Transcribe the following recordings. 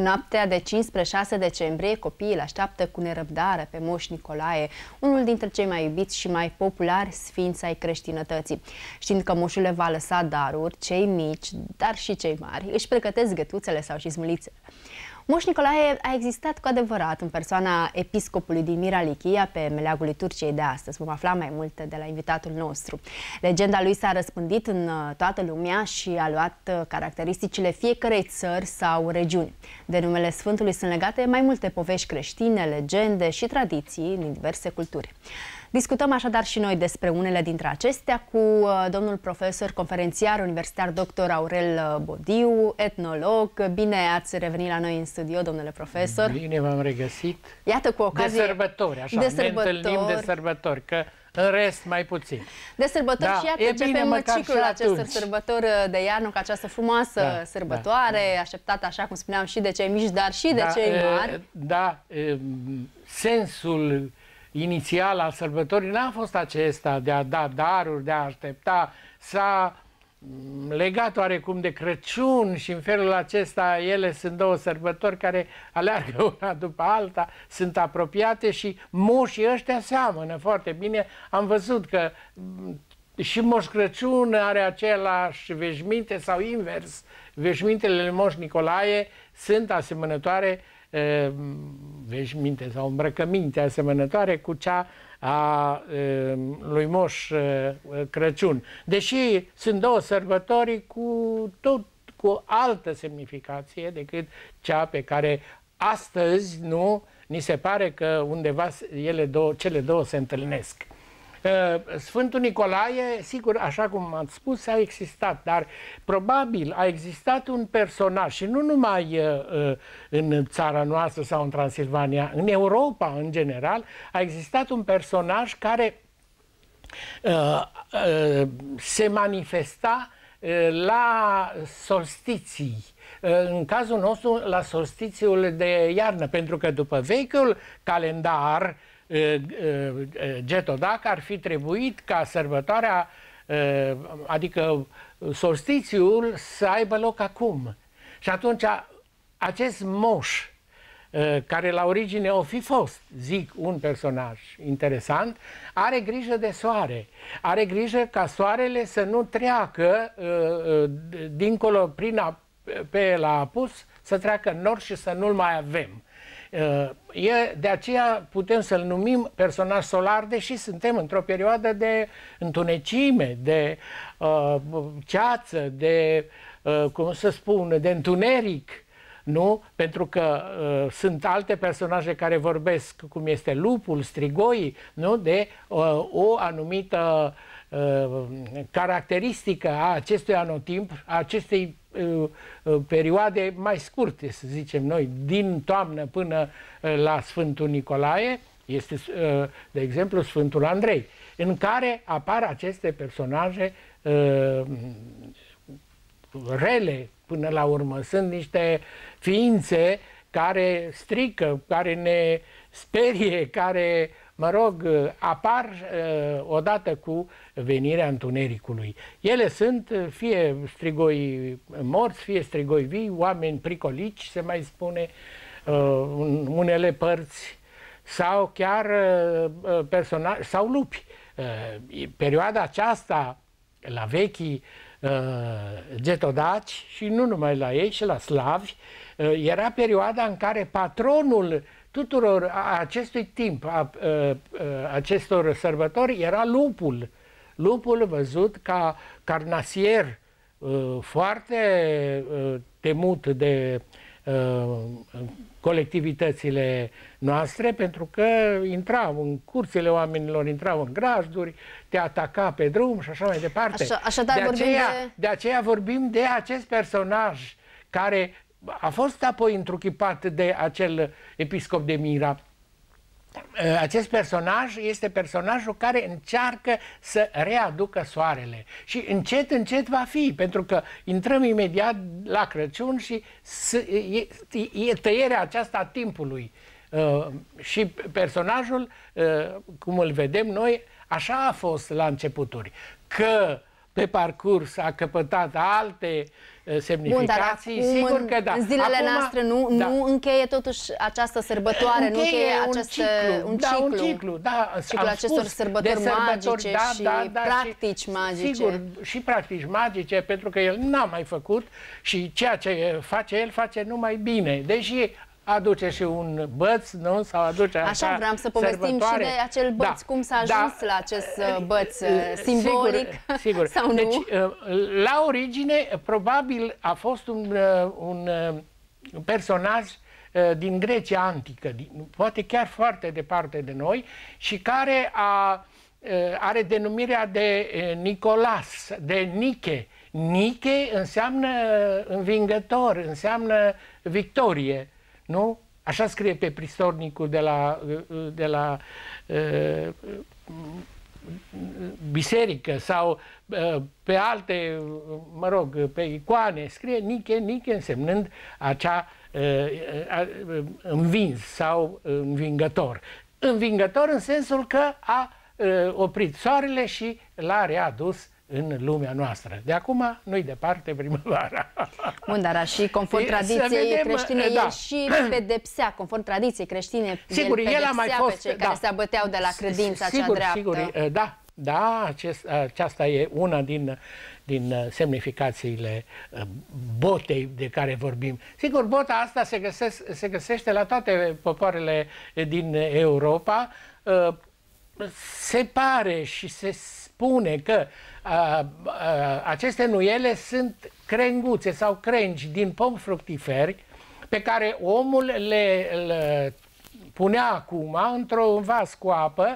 În noaptea de 5 spre 6 decembrie, copiii îl așteaptă cu nerăbdare pe Moș Nicolae, unul dintre cei mai iubiți și mai populari sfinți ai creștinătății. Știind că moșul le va lăsa daruri, cei mici, dar și cei mari, își pregătesc gătuțele sau cizmulițele. Moș Nicolae a existat cu adevărat în persoana episcopului din Miralichia pe meleagul liturgiei de astăzi. Vom afla mai multe de la invitatul nostru. Legenda lui s-a răspândit în toată lumea și a luat caracteristicile fiecărei țări sau regiuni. De numele Sfântului sunt legate mai multe povești creștine, legende și tradiții din diverse culturi. Discutăm așadar și noi despre unele dintre acestea cu domnul profesor, conferențiar universitar dr. Aurel Bodiu, etnolog. Bine ați revenit la noi în studio, domnule profesor. Bine v-am regăsit. Iată, cu ocazie de sărbători, așa, ne întâlnim de sărbători, că în rest mai puțin. De sărbători, da, și iată, începem ciclul acestor sărbători de iarnă cu această frumoasă sărbătoare, așteptată, așa cum spuneam, și de cei mici, dar și de cei mari. Sensul inițial al sărbătorii n-a fost acesta de a da daruri, de a aștepta. S-a legat oarecum de Crăciun și în felul acesta ele sunt două sărbători care aleargă una după alta, sunt apropiate și moșii ăștia seamănă foarte bine. Am văzut că și Moș Crăciun are același veșminte sau invers. Veșmintele lui Moș Nicolae sunt asemănătoare, veșminte sau îmbrăcăminte asemănătoare cu cea a lui Moș Crăciun. Deși sunt două sărbători cu altă semnificație decât cea pe care astăzi ni se pare că undeva cele două se întâlnesc. Sfântul Nicolae, sigur, așa cum ați spus, a existat, dar probabil a existat un personaj, și nu numai în țara noastră sau în Transilvania, în Europa, în general, a existat un personaj care se manifesta la solstiții. În cazul nostru, la solstițiul de iarnă, pentru că după vechiul calendar Getodac ar fi trebuit ca sărbătoarea, adică solstițiul, să aibă loc acum. Și atunci acest moș, care la origine o fi fost, zic, un personaj interesant, are grijă de soare. Are grijă ca soarele să nu treacă dincolo pe la apus, să treacă în nord și să nu-l mai avem. De aceea putem să-l numim personaj solar, deși suntem într-o perioadă de întunecime, de ceață, de, cum să spun, de întuneric, nu? Pentru că sunt alte personaje care vorbesc, cum este lupul, strigoii, nu? De o anumită caracteristică a acestui anotimp, a acestei perioade mai scurte, să zicem noi, din toamnă până la Sfântul Nicolae, este, de exemplu, Sfântul Andrei, în care apar aceste personaje rele până la urmă. Sunt niște ființe care strică, care ne sperie, care, mă rog, apar odată cu venirea întunericului. Ele sunt fie strigoi morți, fie strigoi vii, oameni pricolici, se mai spune, în unele părți, sau chiar personaje, sau lupi. Perioada aceasta, la vechii getodaci, și nu numai la ei, și la slavi, era perioada în care patronul tuturor acestui timp, acestor sărbători, era lupul. Lupul văzut ca carnasier foarte temut de colectivitățile noastre, pentru că intrau în curțile oamenilor, intrau în grajduri, te ataca pe drum și așa mai departe. De aceea vorbim de acest personaj care a fost apoi întruchipat de acel episcop de Mira. Acest personaj este personajul care încearcă să readucă soarele. Și încet, încet va fi, pentru că intrăm imediat la Crăciun și e tăierea aceasta a timpului. Și personajul, cum îl vedem noi, așa a fost la începuturi. Că pe parcurs a căpătat alte semnificații, bun, dar acum, sigur că da. În zilele acum, noastre nu încheie totuși această sărbătoare, nu încheie un ciclu, ciclul acestor sărbători magice și practici magice. Sigur, și practici magice, pentru că el n-a mai făcut și ceea ce face el face numai bine, deși aduce și un băț, nu? Sau aduce așa vreau să povestim și de acel băț, cum s-a ajuns la acest băț simbolic, sigur. Sau nu? Deci, la origine, probabil a fost un personaj din Grecia antică, poate chiar foarte departe de noi, și care are denumirea de Nicolas, de Nike. Nike înseamnă învingător, înseamnă victorie. Nu? Așa scrie pe pristornicul de la biserică sau pe alte, mă rog, pe icoane, scrie Nike, Nike însemnând acea învins sau învingător. Învingător în sensul că a oprit soarele și l-a readus în lumea noastră. De acum nu-i departe primăvara. Bun, dar și conform tradiției creștine, el și pedepsea, conform tradiției creștine, sigur, el a mai fost, pe cei care se abăteau de la credința cea dreaptă. Sigur, da, aceasta e una din semnificațiile botei de care vorbim. Sigur, bota asta se găsește la toate popoarele din Europa. Se pare și se spune că aceste nuiele sunt crenguțe sau crengi din pomi fructiferi pe care omul le punea acum într-un vas cu apă,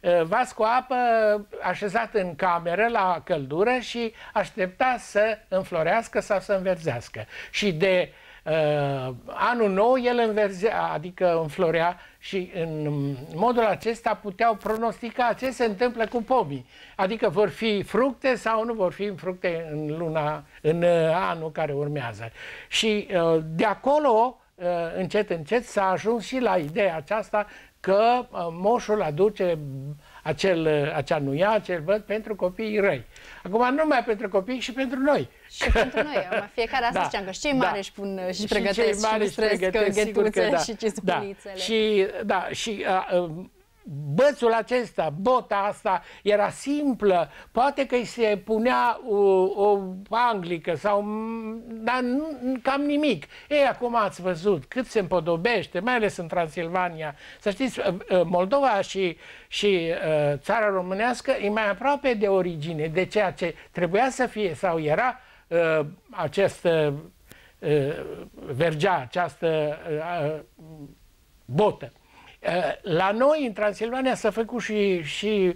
așezat în cameră la căldură și aștepta să înflorească sau să înverzească. Și de anul nou el înverzea, adică înflorea, și în modul acesta puteau pronostica ce se întâmplă cu pomii. Adică vor fi fructe sau nu vor fi fructe în anul care urmează. Și de acolo, încet, încet, s-a ajuns și la ideea aceasta că moșul aduce acea nuia, acel băț pentru copiii răi. Acum nu numai pentru copii, și pentru noi. Și pentru noi. Fiecare asta ziceam că și cei mari își pun și pregătesc și lustresc ghetuțele și cizbulițele. Și bățul acesta, bota asta era simplă, poate că îi se punea o anglică sau, dar cam nimic. Ei, acum ați văzut cât se împodobește, mai ales în Transilvania. Să știți, Moldova și țara românească e mai aproape de origine, de ceea ce trebuia să fie sau era această vergea, această botă. La noi, în Transilvania, s-a făcut și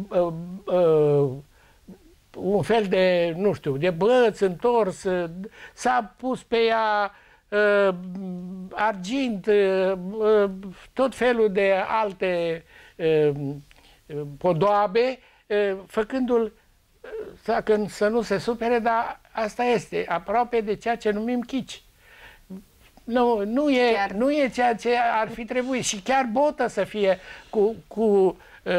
un fel de, nu știu, de băț întors, s-a pus pe ea argint, tot felul de alte podoabe, făcându-l să nu se supere, dar asta este, aproape de ceea ce numim chici. Nu e ceea ce ar fi trebuit. Și chiar botă să fie cu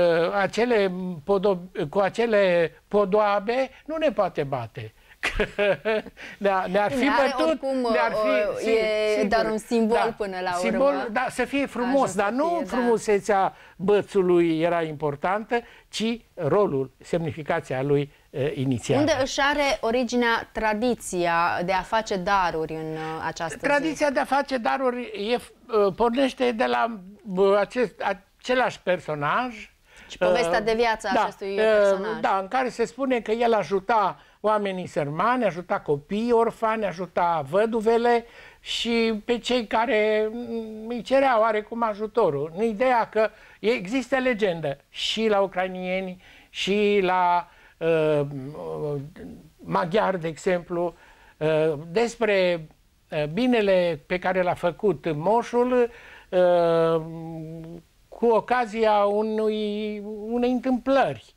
acele podoabe, nu ne poate bate. Ne-ar fi bătut. E doar un simbol până la urmă. Da, să fie frumos, dar nu frumusețea bățului era importantă, ci rolul, semnificația lui inițială. Unde își are originea tradiția de a face daruri în această zi? Tradiția de a face daruri pornește de la același personaj. Și povestea de viață a acestui personaj. Da, în care se spune că el ajuta oamenii sărmani, ajuta copiii orfani, ajuta văduvele și pe cei care îi cereau oarecum ajutorul. În ideea că există legendă și la ucrainieni și la maghiari, de exemplu, despre binele pe care l-a făcut moșul cu ocazia unei întâmplări.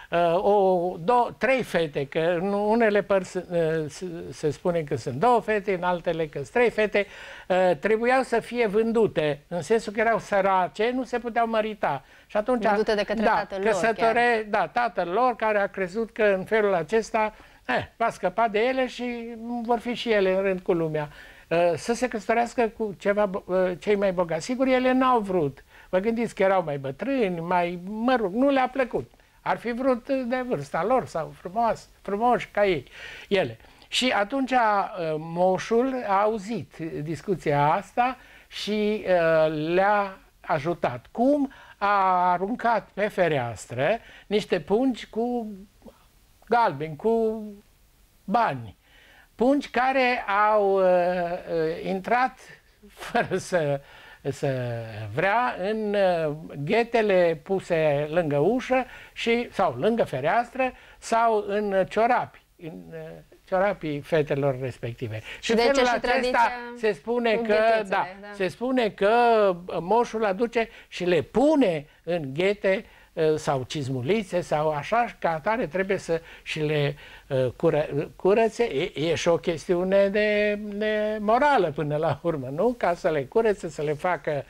trei fete, că în unele părți se spune că sunt două fete, în altele că sunt trei fete, trebuiau să fie vândute, în sensul că erau sărace, nu se puteau mărita. Și atunci, vândute de către tatăl lor, tatăl lor, care a crezut că în felul acesta va scăpa de ele și vor fi și ele în rând cu lumea. Să se căsătorească cu cei mai bogați. Sigur, ele n-au vrut. Vă gândiți că erau mai bătrâni, mă rog, nu le-a plăcut. Ar fi vrut de vârsta lor sau frumoși ca ele. Și atunci moșul a auzit discuția asta și le-a ajutat. Cum? A aruncat pe fereastră niște pungi cu galbeni, cu bani. Pungi care au intrat fără să vrea în ghetele puse lângă ușă sau lângă fereastră sau în ciorapi, în ciorapii fetelor respective. Și de felul ce acesta se spune că se spune că moșul aduce și le pune în ghete sau cizmulițe sau așa, ca atare trebuie să și le curățe. E și o chestiune de morală până la urmă, nu? Ca să le curățe, să le facă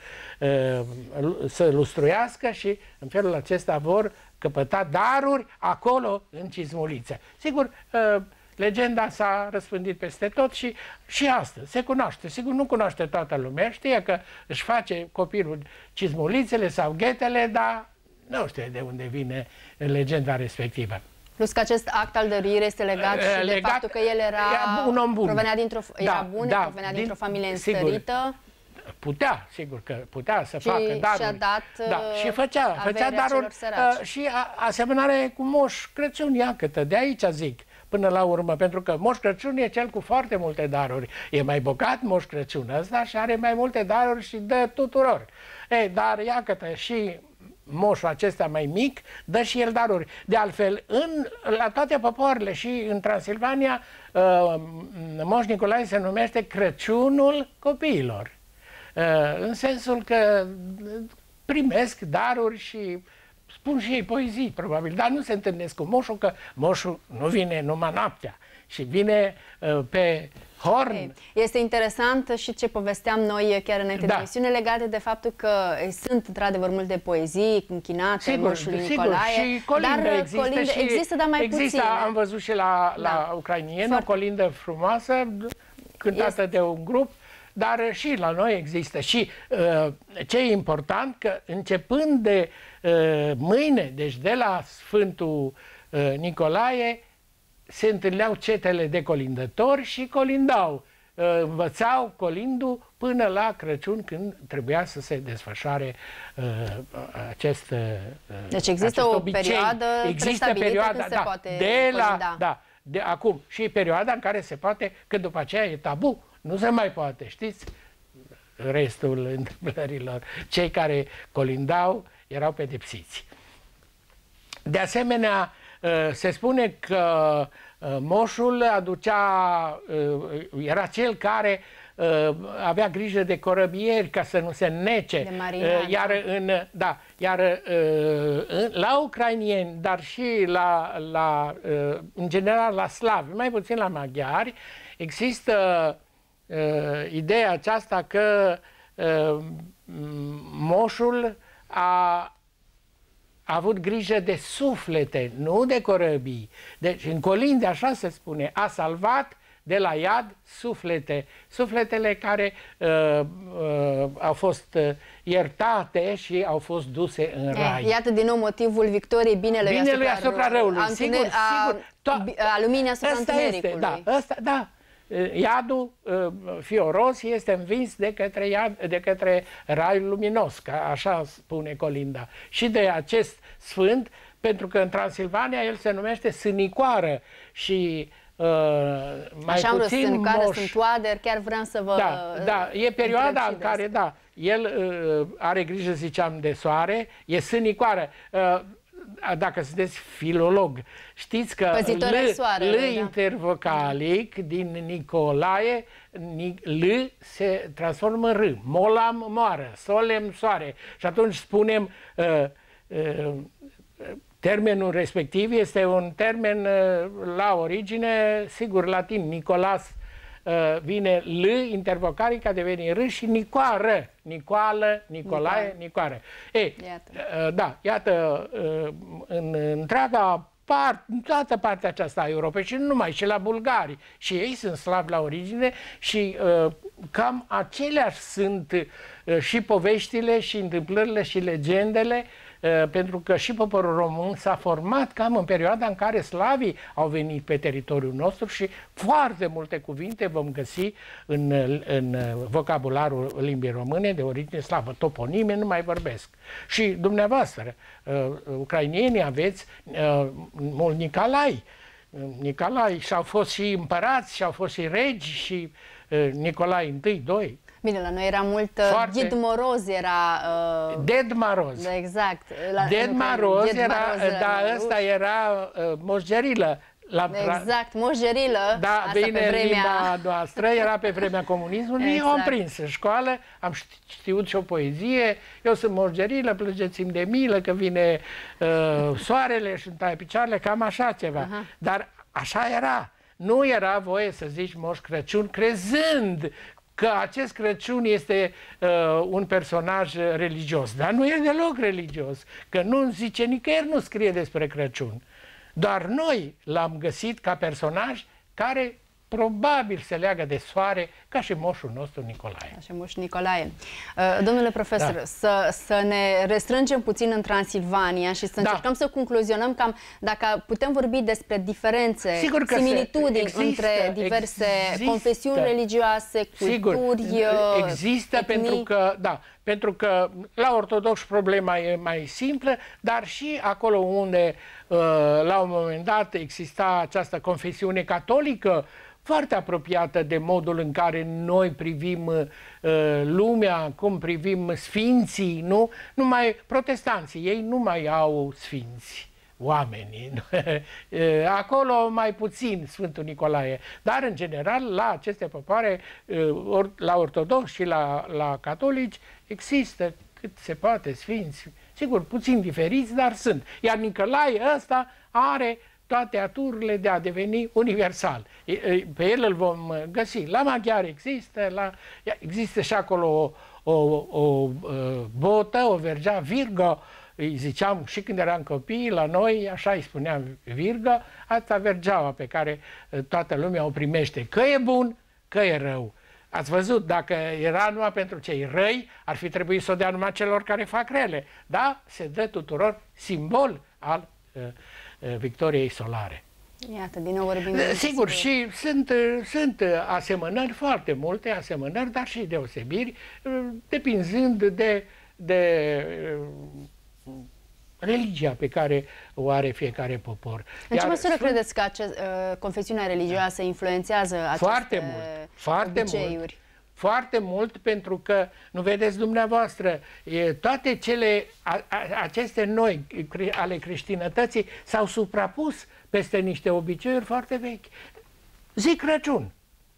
să lustruiască și în felul acesta vor căpăta daruri acolo în cizmulițe. Sigur, legenda s-a răspândit peste tot și astăzi se cunoaște. Sigur, nu cunoaște toată lumea, știe că își face copilul cizmulițele sau ghetele, dar nu știu de unde vine legenda respectivă. Plus că acest act al dăruirii este legat și de faptul că el era un om bun. Provenea dintr-o familie înstărită. Putea, sigur că putea să facă daruri. Și făcea daruri și asemănare cu Moș Crăciun, iată, de aici zic. Până la urmă, pentru că Moș Crăciun e cel cu foarte multe daruri. E mai bogat Moș Crăciun ăsta și are mai multe daruri și dă tuturor. Dar iată, și moșul acesta mai mic dă și el daruri. De altfel, la toate popoarele și în Transilvania, Moș Nicolae se numește Crăciunul copiilor. În sensul că primesc daruri și spun și ei poezii, probabil, dar nu se întâlnesc cu moșul, că moșul nu vine numai noaptea și vine pe horn. Este interesant și ce povesteam noi chiar înainte de emisiune legate de faptul că sunt într-adevăr multe poezii închinate moșului Nicolae, și colinde există, dar mai puține. Am văzut și la ucrainieni o colindă frumoasă cântată de un grup, dar și la noi există. Și ce e important, că începând de mâine, deci de la Sfântul Nicolae, se întâlneau cetele de colindători și colindau. Învățau colindul până la Crăciun, când trebuia să se desfășoare acest Deci există o perioadă prestabilită când se poate colinda. De acum. Și perioada în care se poate, că după aceea e tabu. Nu se mai poate, știți? Restul întâmplărilor. Cei care colindau erau pedepsiți. De asemenea, se spune că moșul era cel care avea grijă de corăbieri ca să nu se nece. La ucrainieni, dar și în general la slavi, mai puțin la maghiari, există ideea aceasta că moșul a avut grijă de suflete, nu de corăbii. Deci în colinde așa se spune, a salvat de la iad suflete. Sufletele care au fost iertate și au fost duse în rai. Iată din nou motivul victoriei binelui asupra răului. Sigur. A luminii asupra întunericului. Iadul fioros este învins de către raiul luminos, că așa spune colinda. Și de acest sfânt, pentru că în Transilvania el se numește Sânicoară și mai așa puțin moș. Sunt oader, chiar vreau să vă... E perioada în care, el are grijă, ziceam, de soare, e Sânicoară. Dacă sunteți filolog, știți că L intervocalic din Nicolae, L se transformă în R. Molam moară, solem soare. Și atunci spunem Termenul respectiv este un termen la origine, sigur, latin. Nicolas vine L, intervocaric, a devenit R și Nicoară. Nicoală, Nicolae, Nicoară. Da, iată, în întreaga în toată partea aceasta a Europei și nu numai, și la bulgari. Și ei sunt slavi la origine și cam aceleași sunt și poveștile și întâmplările și legendele, pentru că și poporul român s-a format cam în perioada în care slavii au venit pe teritoriul nostru și foarte multe cuvinte vom găsi în vocabularul limbii române de origine slavă. Toponime nu mai vorbesc. Și dumneavoastră, ucrainienii, aveți mult Nicolae. Nicolae și au fost și împărați, și au fost și regi, și Nicolae I, II. Bine, la noi era mult Ghid Moroz, era... Ded Maroz. Da, exact. Ded Maroz era, da, ăsta era Moșgerilă. Exact, Moșgerilă. Da, asta bine, pe vremea... limba noastră, era pe vremea comunismului. Exact. Eu am prins în școală, am știut și o poezie. Eu sunt Moșgerilă, plângeți-mi de milă că vine soarele și îmi taie picioarele, cam așa ceva. Dar așa era. Nu era voie să zici Moș Crăciun crezând că acest Crăciun este un personaj religios. Dar nu e deloc religios, că nu zice nicăieri, nu scrie despre Crăciun. Doar noi l-am găsit ca personaj care probabil se leagă de soare, ca și moșul nostru Nicolae. Ca și moșul Nicolae. Domnule profesor, da. să ne restrângem puțin în Transilvania și să încercăm să concluzionăm cam dacă putem vorbi despre diferențe, similitudini între diverse confesiuni religioase, culturi, există etnii. Pentru că la ortodoxi problema e mai simplă, dar și acolo unde la un moment dat exista această confesiune catolică foarte apropiată de modul în care noi privim lumea, cum privim sfinții, nu? Numai protestanții, ei nu mai au sfinți, oamenii. Acolo mai puțin Sfântul Nicolae, dar în general la aceste popoare, la ortodoxi și la catolici, există cât se poate sfinți, sigur puțin diferiți, dar sunt. Iar Nicolae ăsta are toate aturile de a deveni universal. Pe el îl vom găsi. La maghiari există și acolo o botă, o vergea, Virgo, îi ziceam și când eram copii, la noi, așa îi spuneam Virgo, asta vergeaua pe care toată lumea o primește, că e bun, că e rău. Ați văzut, dacă era numai pentru cei răi, ar fi trebuit să o dea numai celor care fac rele. Da, se dă tuturor, simbol al victoriei solare. Iată, din nou vorbim. Sigur, și sunt asemănări, foarte multe asemănări, dar și deosebiri, depinzând de religia pe care o are fiecare popor. În ce măsură credeți că confesiunea religioasă influențează aceste obiceiuri? Foarte mult, pentru că, nu vedeți dumneavoastră, toate aceste noi ale creștinătății s-au suprapus peste niște obiceiuri foarte vechi. Zi Crăciun.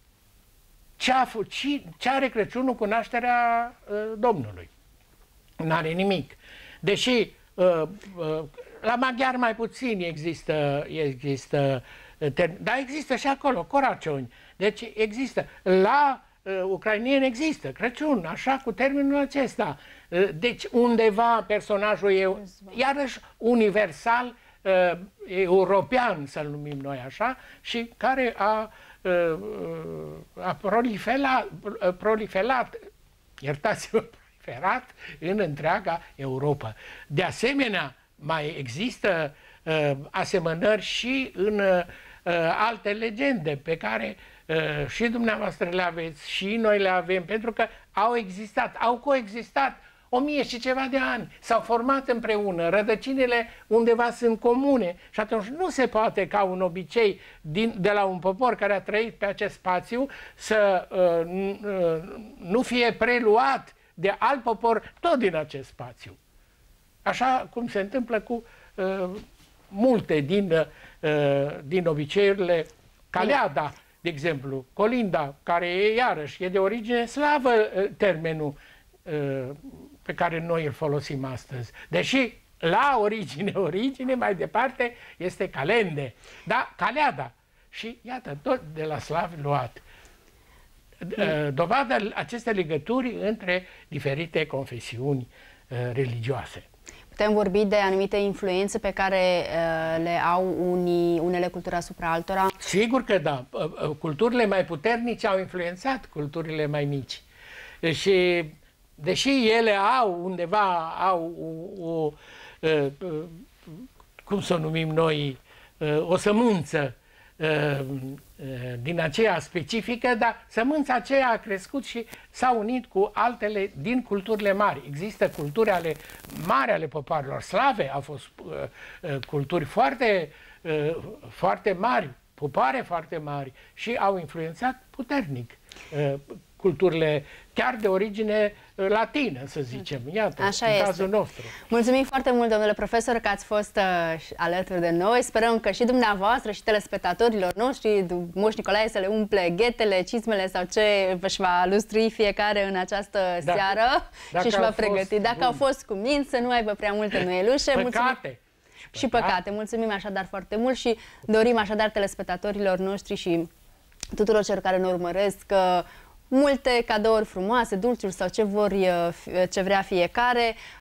Ce are Crăciunul cu nașterea Domnului? N-are nimic. Deși la maghiar mai puțin există dar există și acolo, coracioni. Deci există. La ucrainieni există Crăciun, așa, cu termenul acesta. Deci undeva personajul e iarăși universal, european, să-l numim noi așa, și care a proliferat, iertați-mă, proliferat în întreaga Europa. De asemenea, mai există asemănări și în alte legende pe care și dumneavoastră le aveți și noi le avem, pentru că au coexistat 1000 și ceva de ani, s-au format împreună, rădăcinile undeva sunt comune și atunci nu se poate ca un obicei de la un popor care a trăit pe acest spațiu să nu fie preluat de alt popor tot din acest spațiu. Așa cum se întâmplă cu multe din obiceiurile, Caleada, de exemplu, Colinda, care iarăși e de origine slavă termenul pe care noi îl folosim astăzi. Deși la origine, mai departe este calende, da, caleada. Și iată, tot de la slavi luat. Dovadă aceste legături între diferite confesiuni religioase. Putem vorbi de anumite influențe pe care le au unele culturi asupra altora? Sigur că da. Culturile mai puternice au influențat culturile mai mici. Și deși ele au undeva, cum să o numim noi, o sămânță din aceea specifică, dar sămânța aceea a crescut și s-a unit cu altele din culturile mari. Există culturi mari ale popoarelor slave, au fost culturi foarte mari, popoare foarte mari și au influențat puternic culturile chiar de origine latină, să zicem. Iată, așa în este. Cazul nostru. Mulțumim foarte mult, domnule profesor, că ați fost alături de noi. Sperăm că și dumneavoastră și telespectatorilor noștri, Moș Nicolae, să le umple ghetele, cizmele sau ce își va lustrui fiecare în această seară și își va pregăti. Dacă au fost cuminți, să nu aibă prea multe nuielușe. Păcate. Și păcate. Mulțumim așadar foarte mult și dorim așadar telespectatorilor noștri și tuturor celor care ne urmăresc multe cadouri frumoase, dulciuri sau ce vrea fiecare.